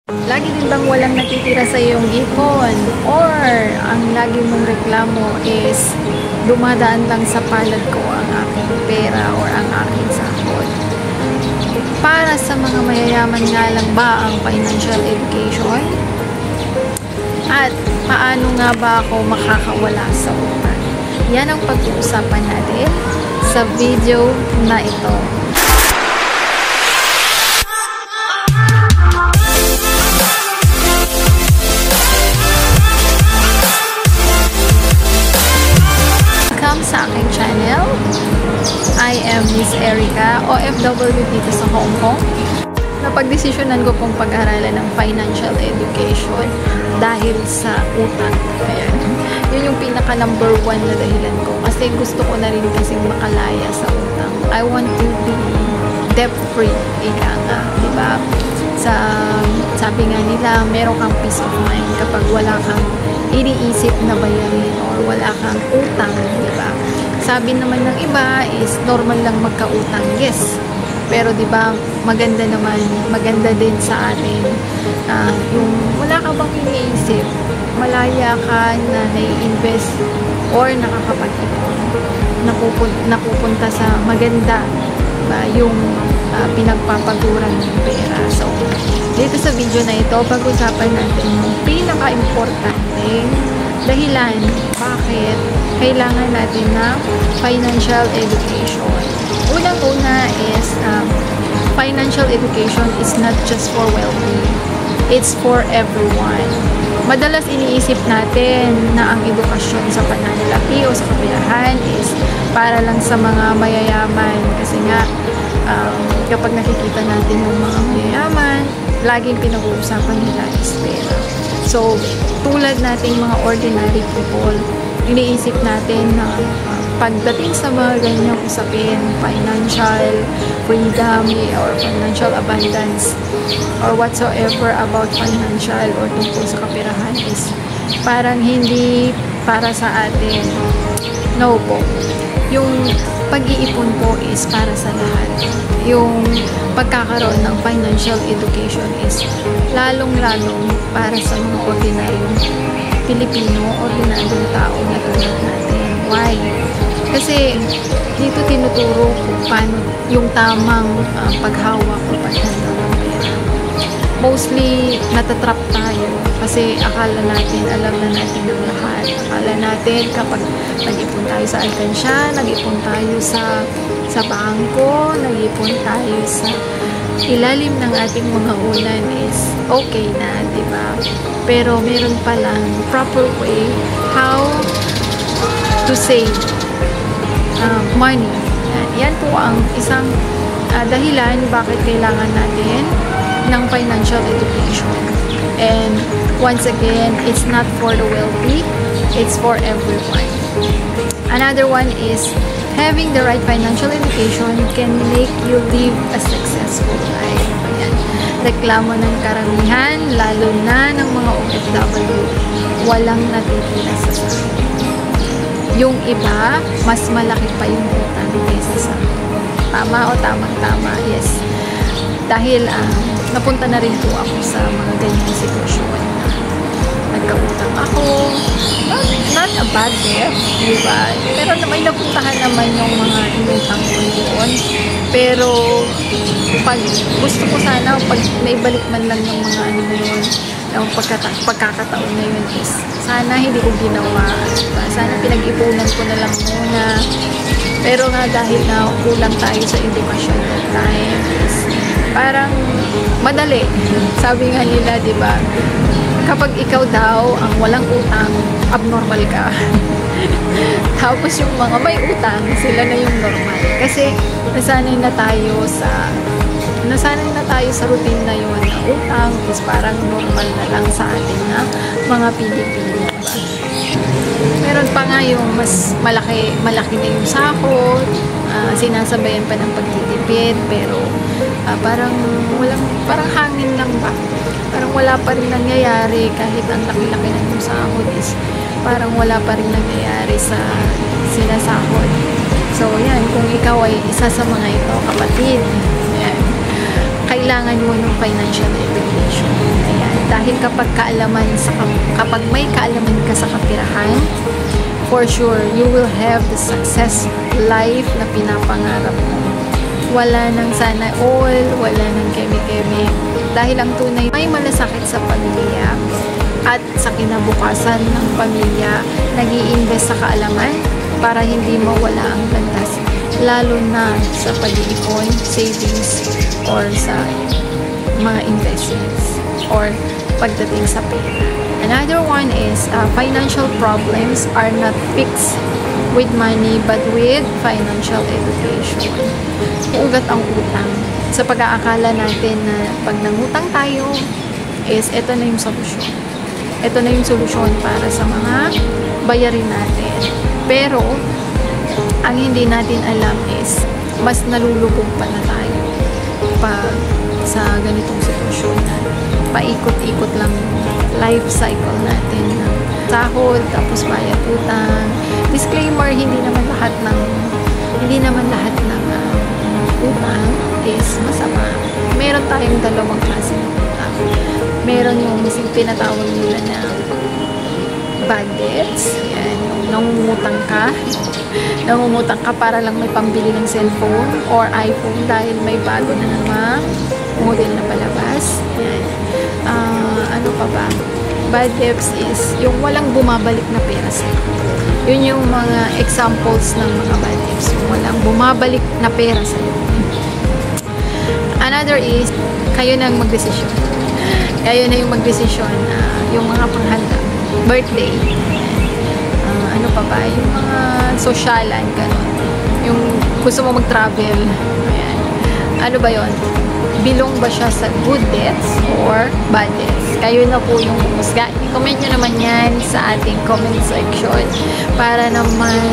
Lagi din bang walang natitira sa iyong ipon? Or ang lagi mong reklamo is dumadaan lang sa palad ko ang aking pera or ang aking sahod? Para sa mga mayayaman nga lang ba ang financial education? At paano nga ba ako makakawala sa utang? Yan ang pag-uusapan natin sa video na ito. Welcome sa aking channel. I am Miss Erica, OFW dito sa Hong Kong. Napagdesisyonan ko pong pag-aralan ng financial education dahil sa utang. Ayan. Yun yung pinaka number 1 na dahilan ko. Kasi gusto ko na rin kasing makalaya sa utang. I want to be debt-free. Ika nga, diba? Sabi nga nila, meron kang peace of mind kapag wala kang iniisip na bayarin or wala kang utang, diba? Sabi naman ng iba is normal lang magka-utang. Yes. Pero 'di ba, maganda din sa atin yung wala ka bang iniisip, malaya ka na nai-invest or nakakapag-ipon, napupunta sa maganda, diba, yung pinagpapaguran ng pera. So, dito sa video na ito, pag-usapan natin yung pinaka-importante dahilan bakit kailangan natin ng financial education. Unang-una is financial education is not just for wealthy. It's for everyone. Madalas iniisip natin na ang edukasyon sa pananalapi o sa kapilahan is para lang sa mga mayayaman. Kasi nga, kapag nakikita natin yung mga mayayaman, laging pinag-uusapan nila is pera. So, tulad nating mga ordinary people, iniisip natin na pagdating sa mga ganyang usapin, financial freedom or financial abundance or whatsoever about financial or tungkol sa kapirahan is parang hindi para sa atin. No po. Yung pag-iipon po is para sa lahat. Yung pagkakaroon ng financial education is lalong-lalong para sa mga ordinaryong Pilipino, ordinaryong tao na tulad natin. Why? Kasi dito tinuturo kung paano yung tamang paghawak o paghandle ng pera. Mostly, natatrap tayo kasi akala natin, alam na natin ang lahat. Akala natin kapag nag-ipon tayo sa alkansya, nag-ipon tayo sa bangko, nag-ipon tayo sa ilalim ng ating mga unan is okay na, di ba? Pero meron palang proper way how to save money. Yan po ang isang dahilan bakit kailangan natin ng financial education. And once again, it's not for the wealthy, it's for everyone. Another one is having the right financial education can make you live a successful life. Ayan. Reklamo ng karamihan, lalo na ng mga OFW, walang natitira sa sahod. Yung iba, mas malaki pa yung utang kaysa sa tama o tamang-tama. Yes. Dahil napunta na rin po ako sa mga ganyang sitwasyon. Nagkautang ako. Not a bad debt, diba? Pero may napuntahan naman yung mga inutang ko doon. Pero pag gusto ko sana, pag naibalik man lang yung mga ano na yun, yung pagkakataon na yun is sana hindi ko ginawa. Diba? Sana pinag-ipunan ko na lang muna. Pero nga dahil na kulang tayo sa edukasyon at time is parang madali. Sabi nga nila, di ba? Kapag ikaw daw ang walang utang, abnormal ka. Tapos yung mga may utang, sila na yung normal. Kasi nasanay na tayo sa routine na yun na utang is parang normal na lang sa atin na mga Pilipino. Meron pa nga yung mas malaki na yung sahod, sinasabayan pa ng pagtitipid, pero parang hangin lang ba? Parang wala pa rin nangyayari kahit ang laki-laki na yung sahod is parang wala pa rin nangyayari sa sinasahod. So, yan, kung ikaw ay isa sa mga ito, kapatid, yan, kailangan mo ng financial education. Ayan. Dahil kapag may kaalaman ka sa kapirahan, for sure, you will have the success life na pinapangarap mo. Wala nang sana all, wala nang keme-keme. Dahil ang tunay may malasakit sa pamilya at sa kinabukasan ng pamilya, nag-i-invest sa kaalaman para hindi mawala ang landas. Lalo na sa pag-iipon, savings, or sa mga investments, or pagdating sa pera. Another one is financial problems are not fixed with money but with financial education. Ugat ang utang. Sa pag-aakala natin na pag nangutang tayo is ito na yung solusyon. Ito na yung solusyon para sa mga bayarin natin. Pero ang hindi natin alam is mas nalulubog pa na tayo pag sa ganitong sitwasyon na paikot-ikot lang life cycle natin ng sahod, tapos bayad utang. Disclaimer, hindi naman lahat ng utang is masama. Meron tayong dalawang klase ng utang. Meron yung tinatawag nila na bad debts. Yan, nangungutang ka para lang may pambili ng cellphone or iPhone dahil may bago na namang model na palabas. Yan. Ano pa ba? Bad debts is yung walang bumabalik na pera sa'yo. Yun yung mga examples ng mga bad debts. Yung walang bumabalik na pera sa'yo. Another is, kayo nang magdesisyon. Kayo na yung magdesisyon. Yung mga panghanda. Birthday. Ano pa ba? Yung mga sosyalan, gano'n. Yung gusto mo mag-travel. Ayan. Ano ba yon? Bilong ba siya sa good debts or bad debts? Kayo na po yung humusga. I-comment nyo naman yan sa ating comment section para naman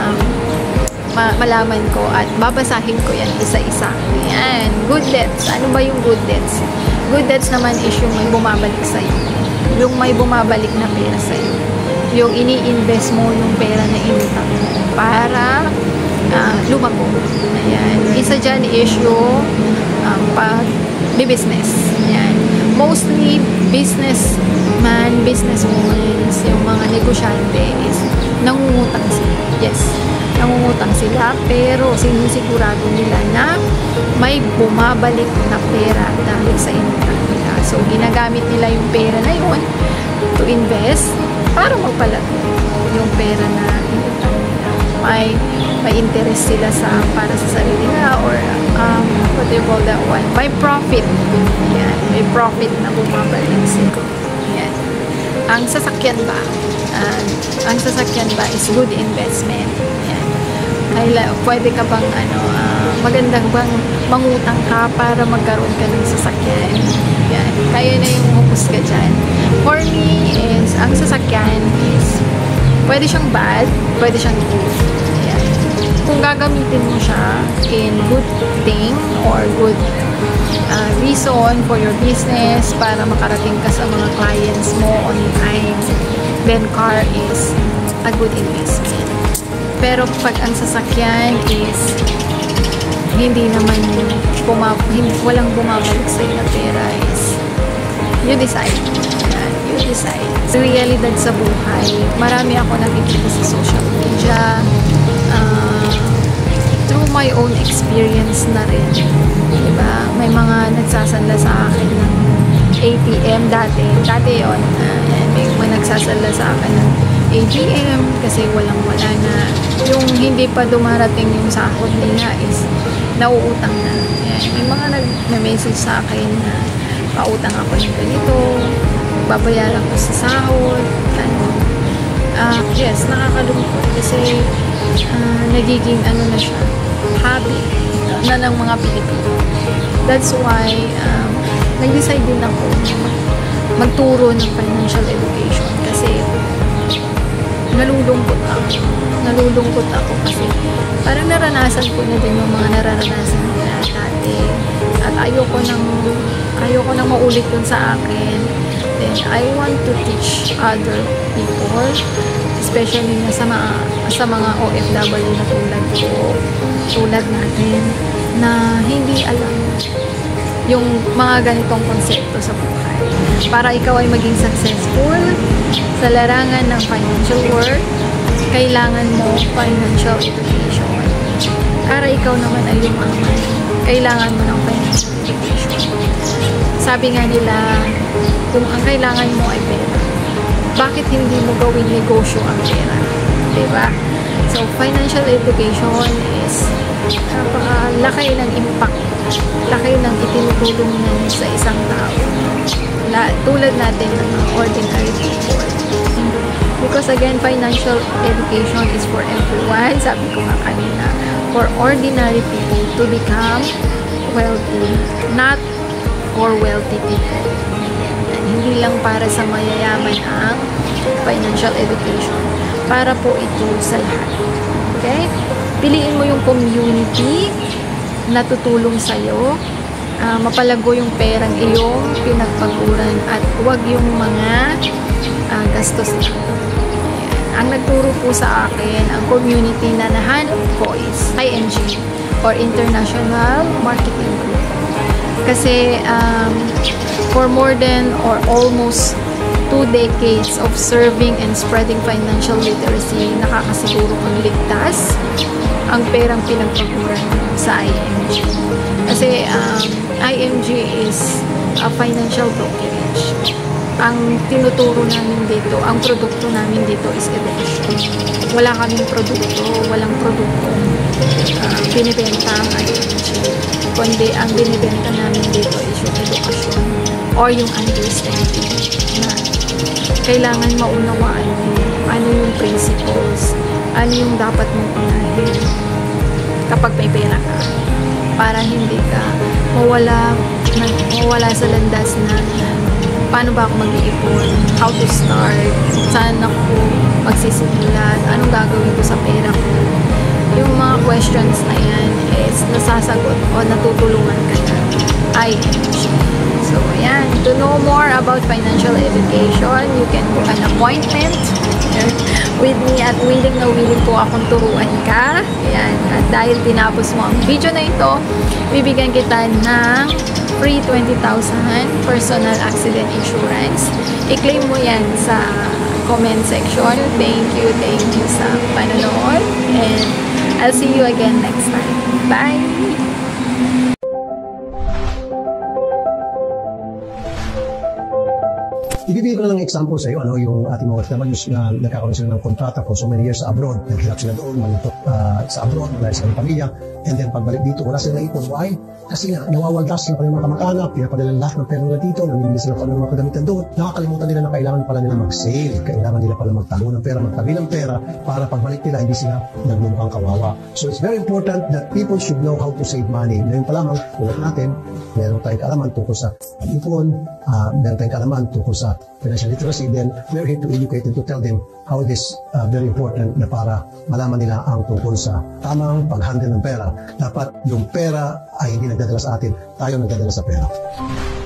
malaman ko at babasahin ko yan isa-isa. Ayan. Good debts. Ano ba yung good debts? Good debts naman is yung may bumabalik sa'yo. Yung may bumabalik na pera sa'yo. Yung ini-invest mo yung pera na inutang mo para lumago. Ayan. Isa dyan is yung pag-business. Ayan. Mostly, businessman, businesswoman, yung mga negosyante is nangungutang sila. Yes. Nangungutang sila pero sinisigurado nila na may bumabalik na pera dahil sa inutang nila. So, ginagamit nila yung pera na yun to invest para magpalago yung pera na inutang nila. May interest sila para sa sarili nila or what do you call that one? May profit. Yan. May profit na bumabalik sila. Yan. Ang sasakyan ba? Ang sasakyan ba is good investment. Yan. Pwede ka bang magandang bang mangutang ka para magkaroon ka ng sasakyan. Yan. Kaya na yung humusga dyan. For me is, ang sasakyan is pwede siyang bad, pwede siyang good. Yan. Kung gagamitin mo siya in good thing or good reason for your business para makarating ka sa mga clients mo on time, then car is a good investment. Pero pag ang sasakyan is hindi naman walang bumabalik sa na pera is you decide. Yan, you decide. Sa realidad sa buhay, marami ako nakikita sa social media, through my own experience na rin. Diba? May mga nagsasanla sa akin ng ATM dati yun. May mga nagsasanla sa akin ng ATM kasi walang-wala na. Yung hindi pa dumarating yung sahod nila is nauutang na. Yan. May mga nag-message sa akin na pautang ako ng ganito, babayaran ko sa sahod, yes, nakakalungkot kasi nagiging na siya, habit na ng mga Pilipino. That's why nag-decide din ako magturo ng financial education kasi nalulungkot ako kasi parang naranasan ko na din yung mga nararanasan nila dati at ayoko nang maulit yun sa akin. Then I want to teach other people, especially na sa mga OFW na tulad natin, na hindi alam yung mga ganitong konsepto sa buhay. Para ikaw ay maging successful sa larangan ng financial world, kailangan mo financial education. Para ikaw naman ay yumaman, kailangan mo ng financial education. Sabi nga nila, kung ang kailangan mo ay pera, bakit hindi mo gawing negosyo ang pera? Diba? So, financial education is napakalaki ng impact, laki ng itinutulong niya sa isang tao. Tulad natin ng mga ordinary people. Because again, financial education is for everyone. Sabi ko nga kanina, for ordinary people to become wealthy, not for wealthy people. And hindi lang para sa mayayaman ang financial education. Para po ito sa lahat. Okay? Piliin mo yung community na tutulong sa'yo. Mapalago yung perang iyong pinagpaguran at huwag yung mga gastos lang. Ang nagturo po sa akin, ang community na nahanap ko is IMG or International Marketing Group. Kasi for more than or almost 2 decades of serving and spreading financial literacy, nakakasiguro kang ligtas ang perang pinagpaguran sa IMG. Kasi IMG is a financial brokerage. Ang tinuturo namin dito, ang produkto namin dito is education. Wala kaming produkto, walang produkto binibenta ang IMG. Kundi ang binibenta namin dito is yung edukasyon or yung understanding na kailangan maunawaan mo ano yung principles, ano yung dapat mong unahin kapag may pera ka, para hindi ka mawala sa landas na paano ba ako mag-iipon, how to start, saan ako magsisimulan, anong gagawin ko sa pera ko. Yung mga questions na yan is nasasagot o natutulungan ka na IMG. So, ayan. To know more about financial education, you can book an appointment with me at willing na willing po akong turuan ka. Ayan. At dahil tinapos mo ang video na ito, bibigyan kita ng free 20,000 personal accident insurance. I-claim mo yan sa comment section. Thank you sa panonood. And I'll see you again next time. Bye! Ibibigay ko na lang example sa iyo, yung ating mga OFWs na nagkakaroon sila ng kontrata for so many years sa abroad. Naghirap sila doon, malutok sa abroad, wala sa pamilya. And then pagbalik dito, wala silang naipon. Why? Kasi nga, nawawaldas ng kanilang mga kamag-anak, pinapadala lahat ng pera nila dito, namimili sila ng mga kagamitan doon. Nakakalimutan nila na kailangan pala nila mag-save, kailangan nila pala magtago ng pera, magtabi ng pera, para pagbalik nila, hindi sila nagmumukhang kawawa. So it's very important that people should know how to save money. Ngayon pa lamang, tulad natin, meron tayong kaalaman tungkol sa pag-ipon, meron tayong kaalaman tungkol sa financial literacy, then we're here to educate and to tell them how it is very important na para malaman nila ang tungkol sa tamang pag-handle ng pera. Dapat yung pera ay hindi nagdadala sa atin, tayo nagdadala sa pera.